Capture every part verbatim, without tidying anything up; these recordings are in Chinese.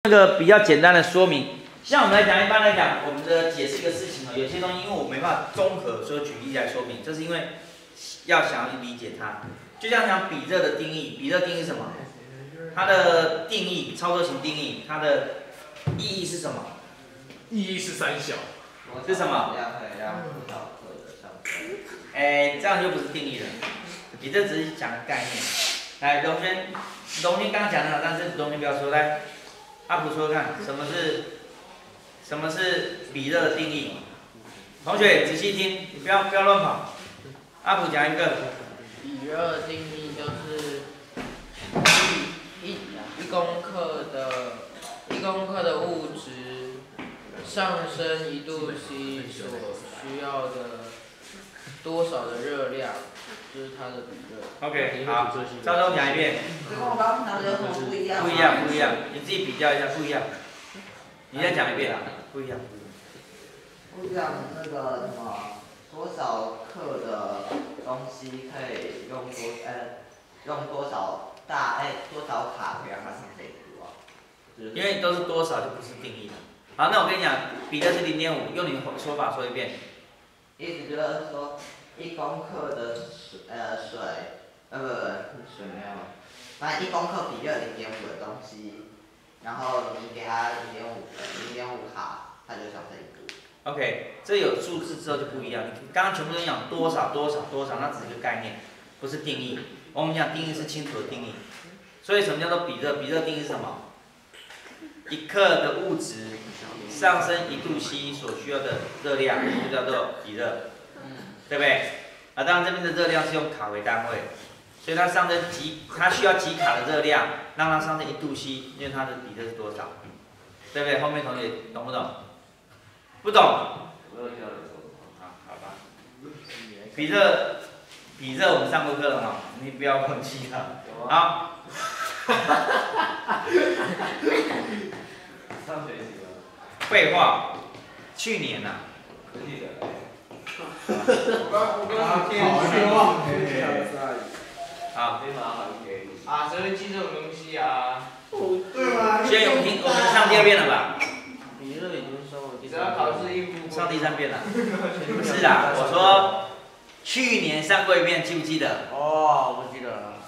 那个比较简单的说明，像我们来讲，一般来讲，我们的解释一个事情哦，有些东西因为我没办法综合，所以举例来说明，这是因为要想要去理解它。就像讲比热的定义，比热定义是什么？它的定义，操作型定义，它的意义是什么？ 意义是三小。 是什么？哎，这样就不是定义了，你这只是讲个概念。来，龙轩，龙轩刚刚讲的，但是龙轩不要说，来，阿普说说看，什么是什么是比热的定义？同学仔细听，你不要不要乱跑。阿普讲一个。 比热的定义就是一一公克的一公克的物质上升一度 C 所需要的多少的热量，就是它的比热。 OK， 好，赵东讲一遍。 跟我刚刚的有什么不一样？ 不一样，不一样，你自己比较一下，不一样。你再讲一遍啊，不一样。 不一样，那个什么，多少克的东西可以用多呃用多少大哎多少卡可以让它上这一步啊？ 因为都是多少就不是定义的。好，那我跟你讲，比热是零点五，用你的说法说一遍。 意思就是说，一公克的水呃水呃不不水没有，反正一公克比热零点五的东西，然后你给它零点五零点五卡，它就上这一步。 OK， 这有数字之后就不一样。你刚刚全部都讲多少多少多少，那只是个概念，不是定义。我们讲定义是清楚的定义。所以什么叫做比热？比热定义是什么？一克的物质上升一度 C 所需要的热量，就叫做比热，对不对？啊，当然这边的热量是用卡为单位，所以它上升几，它需要几卡的热量，让它上升一度 C， 因为它的比热是多少，对不对？后面同学懂不懂？不懂？好，好吧。比热，比热我们上过课了哈，你不要忘记了。好。 上学期了。 废话，去年呐、啊。 可以的。 我刚我刚听好， 非常好给你。 啊，谁会记这种东西啊？ 对吗？ 现在我们听，我们上第二遍了吧？ 比热已经收了。 只要考试应付。 上第三遍了。不是啦，我说去年上过一遍，记不记得？ 哦，我记得了。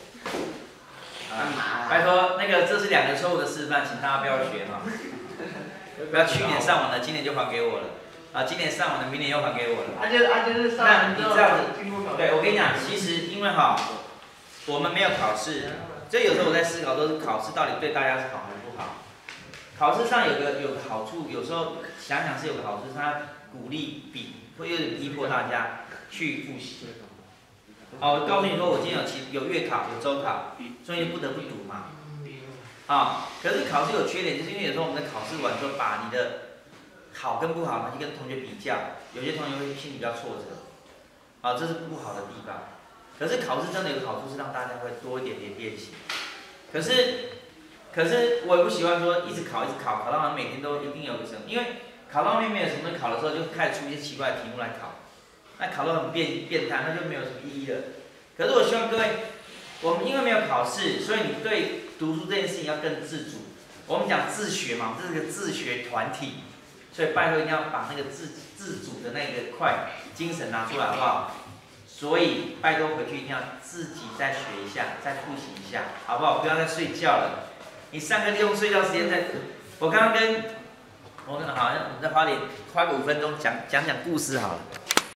啊，拜托，那个这是两个错误的示范，请大家不要学哈。不要去年上完了，今年就还给我了。啊，今年上完了，明年又还给我了。 啊就是啊就是上那完之后你这样子， 进入考试。 对我跟你讲，其实因为哈，我们没有考试，所以有时候我在思考，都是考试到底对大家是好还是不好。考试上有个有个好处，有时候想想是有个好处，是它鼓励比，会有点逼迫大家去复习。好，我告诉你说，我今天有期有月考，有周考，所以不得不读嘛。啊，可是考试有缺点，就是因为有时候我们在考试完之后，把你的好跟不好拿去跟同学比较，有些同学会心里比较挫折，啊，这是不好的地方。可是考试真的有个好处是让大家会多一点点练习。可是，可是我也不喜欢说一直考一直考，考到好像每天都一定有个什么，因为考到后面没有什么考的时候，就开始出一些奇怪的题目来考。那考到很变变态，那就没有什么意义了。可是我希望各位，我们因为没有考试，所以你对读书这件事情要更自主。我们讲自学嘛，这是个自学团体，所以拜托一定要把那个自自主的那个块精神拿出来，好不好？所以拜托回去一定要自己再学一下，再复习一下，好不好？不要再睡觉了。你上课利用睡觉时间在，我刚刚跟我们好像我们再花点花个五分钟讲讲讲故事好了。